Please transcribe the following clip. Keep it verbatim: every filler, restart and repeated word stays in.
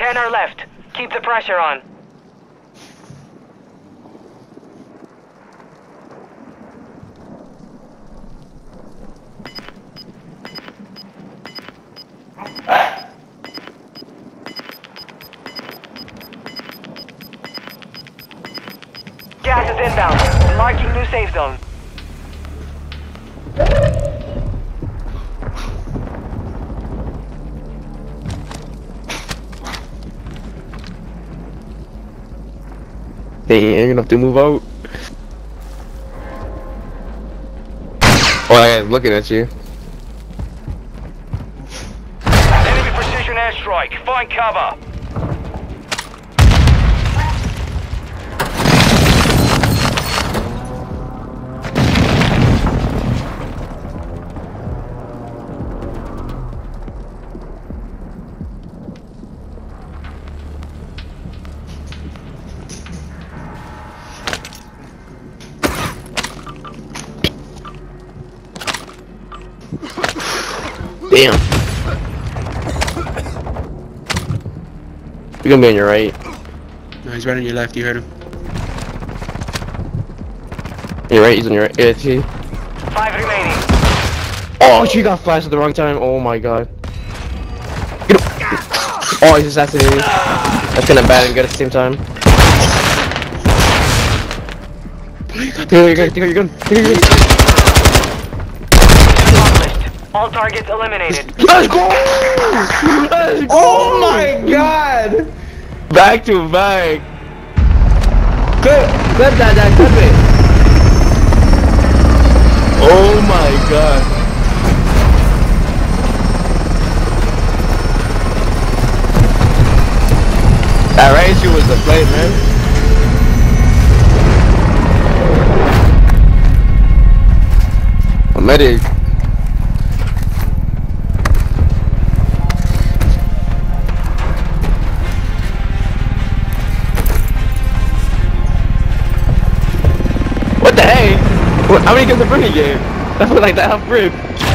ten are left. Keep the pressure on. Gas is inbound. Marking new safe zone. Dang, you're gonna have to move out. Oh, I am looking at you. Enemy precision airstrike. Find cover. Damn. You're gonna be on your right. No, he's right on your left. You heard him. You're right, he's on your right. Yeah, see? Five remaining. Oh, she got flashed at the wrong time. Oh my god. Get him. Oh, he's assassinated. That's kinda bad and good at the same time. Take out your gun, take out your gun, take out your gun. All targets eliminated. Let's go! Let's go! Oh my god! Back to back. Clip, clip that, that, clip it. Oh my god. That right issue was the play, man. A medic. What the heck? How many kills are Brittany game? That was like that half rib.